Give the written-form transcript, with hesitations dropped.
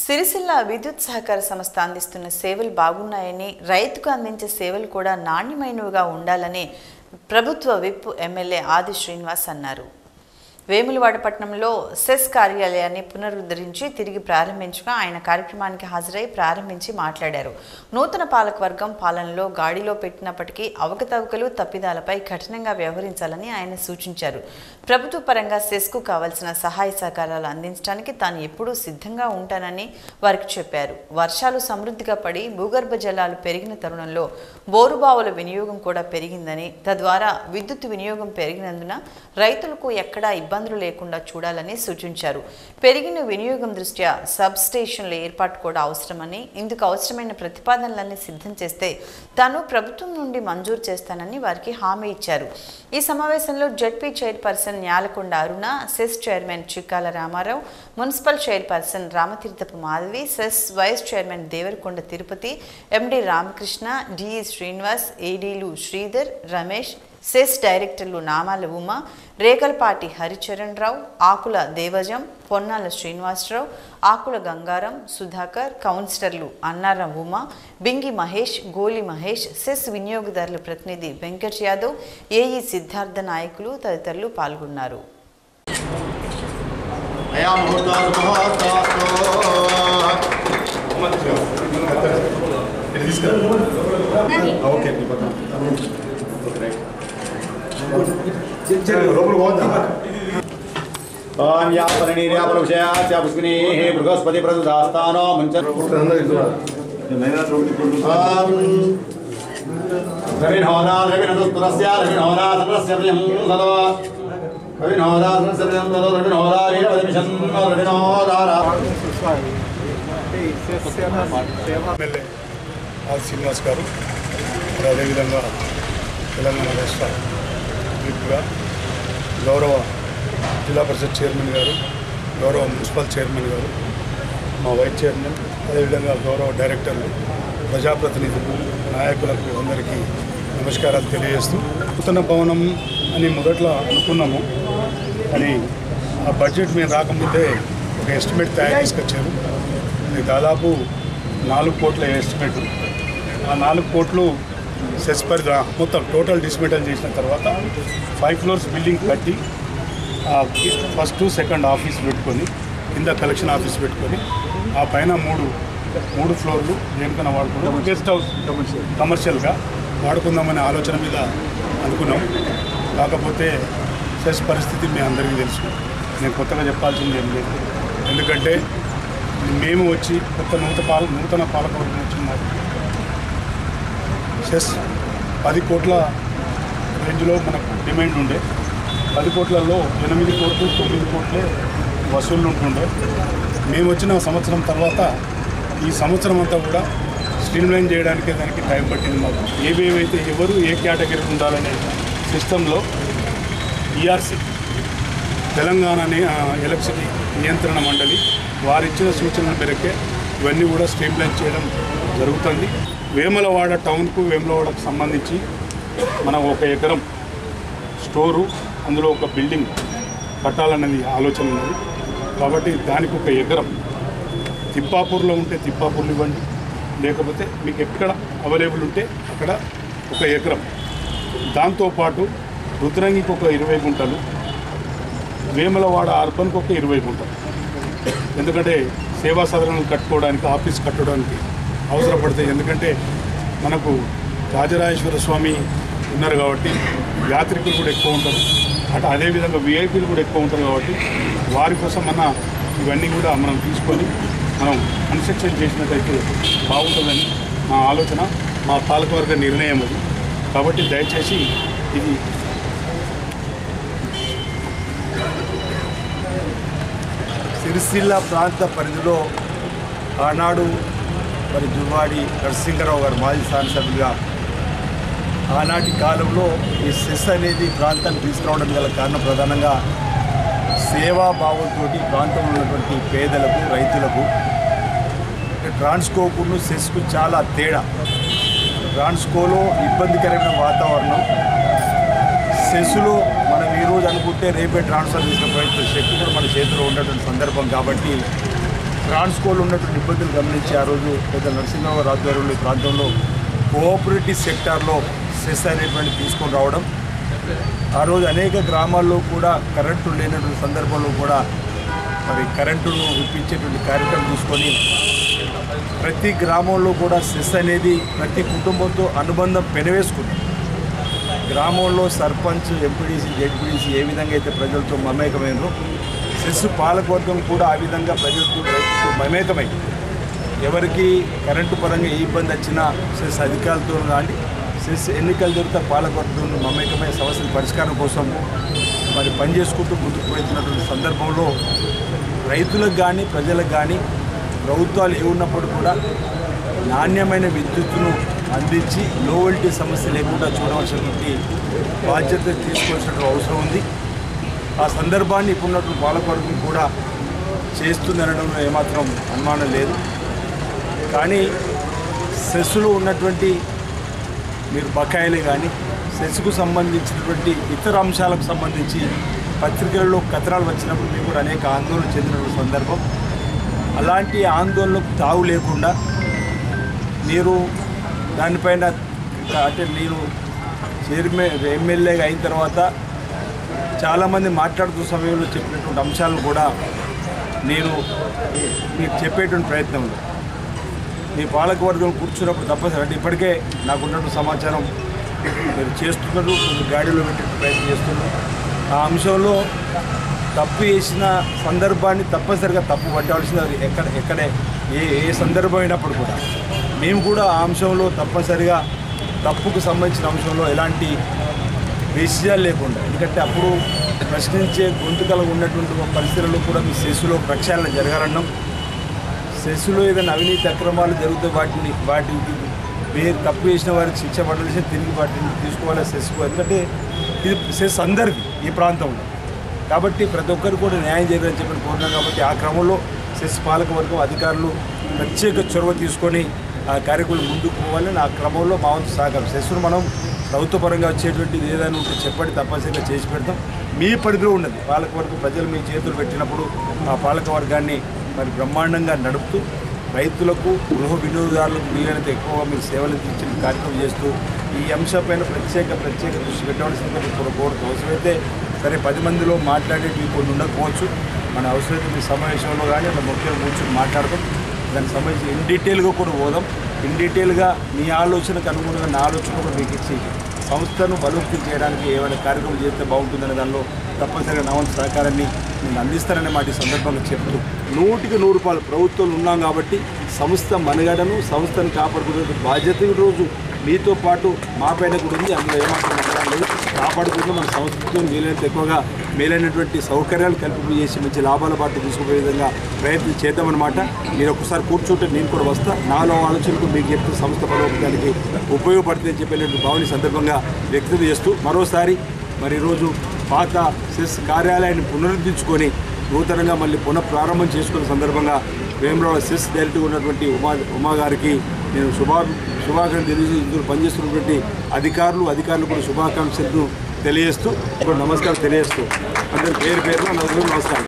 సిరిసిల్ల విద్యుత్ సహకార సంస్థ అందిస్తున్న సేవలు బాగున్నాయని, రైతుకు అందించే సేవలు కూడా నాణ్యమైనవిగా ఉండాలని ప్రభుత్వ విప్ ఎమ్మెల్యే ఆది శ్రీనివాస్ అన్నారు. వేములవాడ పట్టణంలో సెస్ కార్యాలయాన్ని పునరుద్ధరించి తిరిగి ప్రారంభించగా ఆయన కార్యక్రమానికి హాజరై ప్రారంభించి మాట్లాడారు. నూతన పాలకవర్గం పాలనలో గాడిలో పెట్టినప్పటికీ అవకతవకలు తప్పిదాలపై కఠినంగా వ్యవహరించాలని ఆయన సూచించారు. ప్రభుత్వ పరంగా సెస్కు కావాల్సిన సహాయ సహకారాలు అందించడానికి తాను ఎప్పుడూ సిద్ధంగా ఉంటానని వారికి చెప్పారు. వర్షాలు సమృద్ధిగా పడి భూగర్భ జలాలు పెరిగిన తరుణంలో బోరుబావుల వినియోగం కూడా పెరిగిందని, తద్వారా విద్యుత్ వినియోగం పెరిగినందున రైతులకు ఎక్కడా ఇబ్బందులు లేకుండా చూడాలని సూచించారు. పెరిగిన వినియోగం దృష్ట్యా సబ్ స్టేషన్ల ఏర్పాటు కూడా అవసరమని, ఇందుకు అవసరమైన ప్రతిపాదనలన్నీ సిద్ధం చేస్తే తాను ప్రభుత్వం నుండి మంజూరు చేస్తానని వారికి హామీ ఇచ్చారు. ఈ సమావేశంలో ZP chairperson Nyalakonda Aruna, CESS chairman Chikkala Ramarao, municipal chairperson Ramatheerthapu Madhavi, CESS vice chairman Devarakonda Tirupati, MD Ramakrishna, DE Srinivas, ఏడీలు శ్రీధర్, రమేష్, సెస్ డైరెక్టర్లు నామాల ఉమ, రేగల్పాటి హరిచరణ్ రావు, ఆకుల దేవజం, పొన్నాల శ్రీనివాసరావు, ఆకుల గంగారం, సుధాకర్, కౌన్సిలర్లు అన్నారం ఉమ, బింగి మహేష్, గోలి మహేష్, సెస్ వినియోగదారుల ప్రతినిధి వెంకట్ యాదవ్, ఏఈ సిద్ధార్థ నాయకులు తదితరులు పాల్గొన్నారు. बृहस्पति प्रदास्थानो శ్రీనివాస్ గారు, అదేవిధంగా తెలంగాణ రాష్ట్ర విప్గా గౌరవ జిల్లా పరిషత్ చైర్మన్ గారు, గౌరవ మున్సిపల్ చైర్మన్ గారు, మా వైస్ చైర్మన్, అదేవిధంగా గౌరవ డైరెక్టర్లు, ప్రజాప్రతినిధులు, నాయకులకు అందరికీ నమస్కారాలు తెలియజేస్తూ, నూతన భవనం అని మొదట్లో అనుకున్నాము. కానీ ఆ బడ్జెట్ మేము రాకముందే ఒక ఎస్టిమేట్ తయారు చేసుకొచ్చారు. అది దాదాపు 4 కోట్ల ఎస్టిమేట్. ఆ 4 కోట్లు సెస్ పరిధి మొత్తం టోటల్ డిస్మెంటల్ చేసిన తర్వాత 5 ఫ్లోర్స్ బిల్డింగ్ కట్టి ఫస్ట్ సెకండ్ ఆఫీస్ పెట్టుకొని, కింద కలెక్షన్ ఆఫీస్ పెట్టుకొని, ఆ పైన మూడు ఫ్లోర్లు దేనికన్నా వాడుకుంటాం, గెస్ట్ హౌస్ కమర్షియల్గా వాడుకుందామనే ఆలోచన మీద అనుకున్నాం. కాకపోతే సెస్ పరిస్థితి మీ అందరికీ తెలుసు, నేను కొత్తగా చెప్పాల్సింది ఏం లేదు. ఎందుకంటే మేము వచ్చి నూతన పాలకవర్గం వచ్చిన సెస్ 10 కోట్ల రేంజ్లో మనకు డిమాండ్ ఉండే. 10 కోట్లలో 8 కోట్లు 9 కోట్లే వసూళ్ళు ఉంటుండే. మేము వచ్చిన సంవత్సరం తర్వాత ఈ సంవత్సరం అంతా కూడా స్ట్రీమ్లైన్ చేయడానికి దానికి టైం పట్టింది మాకు. ఏవేవైతే ఎవరు ఏ కేటగిరీ ఉండాలనే సిస్టంలో ఈఆర్సీ తెలంగాణ ఎలక్ట్రిసిటీ నియంత్రణ మండలి వారిచ్చిన సూచనల మేరకే ఇవన్నీ కూడా స్ట్రీమ్లైన్ చేయడం జరుగుతుంది. వేములవాడ టౌన్కు వేములవాడకు సంబంధించి మనం 1 ఎకరం స్టోరు, అందులో ఒక బిల్డింగ్ కట్టాలన్నది ఆలోచన ఉన్నది. కాబట్టి దానికి 1 ఎకరం తిప్పాపూర్లో ఉంటే తిప్పాపూర్లు ఇవ్వండి, లేకపోతే మీకు ఎక్కడ అవైలబుల్ ఉంటే అక్కడ 1 ఎకరం. దాంతోపాటు రుద్రంగికి ఒక 20 గుంటలు, వేములవాడ అర్బన్కి ఒక 20 గుంటలు. ఎందుకంటే సేవా సాధనాలు కట్టుకోవడానికి, ఆఫీస్ కట్టడానికి అవసరపడతాయి. ఎందుకంటే మనకు రాజరాజేశ్వర స్వామి ఉన్నారు కాబట్టి యాత్రికులు కూడా ఎక్కువ ఉంటారు, అదేవిధంగా విఐపీలు కూడా ఎక్కువ ఉంటారు. కాబట్టి వారి కోసం ఇవన్నీ కూడా మనం తీసుకొని మనం కన్స్ట్రక్షన్ చేసినట్టయితే బాగుంటుందని మా ఆలోచన, మా పాలకవర్గ నిర్ణయం అది. కాబట్టి దయచేసి ఇది సిరిసిల్ల ప్రాంత పరిధిలో ఆనాడు మరి జువ్వాడి నరసింహరావు గారు మాజీ శాసనసభ్యులుగా ఆనాటి కాలంలో ఈ సెస్ అనేది ప్రాంతాన్ని తీసుకురావడం గల కారణం ప్రధానంగా సేవాభావంతో ప్రాంతంలో ఉన్నటువంటి పేదలకు, రైతులకు ట్రాన్స్కోకును సెస్కు చాలా తేడా. ట్రాన్స్కోలో ఇబ్బందికరమైన వాతావరణం, సెస్సులో మనం ఈరోజు అనుకుంటే రేపే ట్రాన్స్ఫర్ చేసిన ప్రయత్నం శక్తి కూడా మన చేతిలో ఉన్నటువంటి సందర్భం. కాబట్టి ట్రాన్స్కోలో ఉన్నటువంటి ఇబ్బందులు గమనించి ఆ రోజు పెద్ద నరసింహరావు ఆధ్వర్యంలో ఈ ప్రాంతంలో కోఆపరేటివ్ సెక్టార్లో సెస్ అనేటువంటి తీసుకొని రావడం, ఆ రోజు అనేక గ్రామాల్లో కూడా కరెంటు లేనటువంటి సందర్భంలో కూడా మరి కరెంటును ఇప్పించేటువంటి కార్యక్రమం తీసుకొని ప్రతి గ్రామంలో కూడా సెస్ అనేది ప్రతి కుటుంబంతో అనుబంధం పెనవేసుకుంది. గ్రామంలో సర్పంచ్, ఎంపీడీసీ, జెడ్పీడీసీ ఏ విధంగా అయితే ప్రజలతో మమేకమైనో సెస్ పాలకవర్గం కూడా ఆ విధంగా ప్రజలతో రైతులతో మమేకమై ఎవరికి కరెంటు పరంగా ఏ ఇబ్బంది వచ్చినా సెస్ అధికారులతో కానీ సెస్ ఎన్నికలు జరిగితే పాలకవర్గంతో మమేకమై సమస్యల పరిష్కారం కోసం మరి పనిచేసుకుంటూ ముందుకు వెళ్తున్నటువంటి సందర్భంలో రైతులకు కానీ ప్రజలకు కానీ ప్రభుత్వాలు ఏ ఉన్నప్పుడు కూడా నాణ్యమైన విద్యుత్తును అందించి లో వోల్టేజ్ సమస్య లేకుండా చూడవలసినటువంటి బాధ్యత తీసుకోవాల్సిన అవసరం ఉంది. ఆ సందర్భాన్ని ఇప్పుడున్నటువంటి పాలకవర్గం కూడా చేస్తుందనడంలో ఏమాత్రం అనుమానం లేదు. కానీ సెస్సులో ఉన్నటువంటి మీరు బకాయిలే కానీ సెస్కు సంబంధించినటువంటి ఇతర అంశాలకు సంబంధించి పత్రికలలో కథనాలు వచ్చినప్పుడు మేము కూడా అనేక ఆందోళన చెందినటువంటి సందర్భం. అలాంటి ఆందోళనకు తావు లేకుండా మీరు దానిపైన అంటే నేను ఎమ్మెల్యేగా అయిన తర్వాత చాలామంది మాట్లాడుతున్న సమయంలో చెప్పినటువంటి అంశాలను కూడా నేను మీకు చెప్పేటువంటి ప్రయత్నం ఉంది. మీ పాలకవర్గం కూర్చున్నప్పుడు తప్పనిసరి అంటే ఇప్పటికే నాకున్నటువంటి సమాచారం మీరు చేస్తున్నారు, కొంచెం గాడిలో పెట్టే ప్రయత్నం చేస్తున్నారు. ఆ అంశంలో తప్పు చేసిన సందర్భాన్ని తప్పనిసరిగా తప్పు పట్టాల్సింది ఎక్కడే ఏ సందర్భం అయినప్పుడు కూడా మేము కూడా ఆ అంశంలో తప్పనిసరిగా తప్పుకు సంబంధించిన అంశంలో ఎలాంటి విషయాలు లేకుండా, ఎందుకంటే అప్పుడు ప్రశ్నించే గొంతుకలు ఉన్నటువంటి పరిస్థితుల్లో కూడా మీ సెస్సులో ప్రక్షాళన జరగాలన్నాం. సెస్సులో ఏదైనా అవినీతి అక్రమాలు జరిగితే వాటికి మీరు తప్పు చేసిన వారికి శిక్ష పడాల్సి తిరిగి వాటిని తీసుకోవాలి సెస్కు. ఎందుకంటే ఇది సెస్ అందరిది ఈ ప్రాంతంలో, కాబట్టి ప్రతి ఒక్కరు కూడా న్యాయం చేయాలని చెప్పి కోరినాం. కాబట్టి ఆ క్రమంలో సెస్ పాలకవర్గం అధికారులు ప్రత్యేక చొరవ తీసుకొని ఆ కార్యక్రమం ముందుకు పోవాలని ఆ క్రమంలో మా వంతు సహకారం. సెస్సును మనం ప్రభుత్వపరంగా వచ్చేటువంటిది ఏదైనా ఉంటే చెప్పండి, తప్పనిసరిగా చేసి పెడతాం. మీ పరిధిలో ఉన్నది పాలకవర్గం ప్రజలు మీ చేతులు పెట్టినప్పుడు ఆ పాలకవర్గాన్ని మరి బ్రహ్మాండంగా నడుపుతూ రైతులకు గృహ వినియోగదారులకు వీలైనంత ఎక్కువగా మీరు సేవలు ఇచ్చిన కార్యక్రమం చేస్తూ ఈ అంశంపైన ప్రత్యేక దృష్టి పెట్టవలసిందిగా మీరు కోరుతూ అవసరమైతే సరే 10 మందిలో మాట్లాడేవి కొన్ని ఉండకపోవచ్చు. మన అవసరమైతే మీ సమావేశంలో కానీ అలా ముఖ్యంగా కూర్చొని మాట్లాడతాం. దానికి సంబంధించి ఇన్ డీటెయిల్గా కూడా పోదాం. ఇన్ డీటెయిల్గా మీ ఆలోచనకు అనుగుణంగా నా ఆలోచన కూడా మీకు ఇచ్చి సంస్థను బలోపేతం చేయడానికి ఏమైనా కార్యక్రమం చేస్తే బాగుంటుందనే దానిలో తప్పనిసరిగా నా వంతు సహకారాన్ని నేను అందిస్తాననే మాట ఈ సందర్భంగా చెప్తూ 100కి 100 రూపాయలు ప్రభుత్వంలో ఉన్నాం కాబట్టి సంస్థ మనుగడను సంస్థను కాపాడుకునే బాధ్యత ఈరోజు మీతో పాటు మా పైన కూడా ఉంది. అందులో ఏమాత్రం లేదు. కాపాడుకుంటూ మన సంస్థతో వీలైనంత ఎక్కువగా మేలైనటువంటి సౌకర్యాలు కల్పింపు చేసి మంచి లాభాల బాట తీసుకునే విధంగా ప్రయత్నం చేద్దామన్నమాట. మీరు ఒకసారి కూర్చుంటే నేను కూడా వస్తా. నాలో ఆలోచనకు మీకు చెప్తే సంస్థ బలోపేతానికి ఉపయోగపడుతుందని చెప్పేటువంటి భావన సందర్భంగా వ్యక్తం చేస్తూ మరోసారి మరి ఈరోజు పాత సెస్ కార్యాలయాన్ని పునరుద్ధరించుకొని నూతనంగా మళ్ళీ పునఃప్రారంభం చేసుకున్న సందర్భంగా వేములవాడ సెస్ డైరెక్ట్గా ఉన్నటువంటి ఉమా గారికి నేను శుభాకాంక్షలు తెలియజేసి ఇందులో పనిచేస్తున్నటువంటి అధికారులు కూడా శుభాకాంక్షలు తెలియజేస్తూ ఇప్పుడు నమస్కారం తెలియజేస్తూ అందరి పేరున నమస్కారం.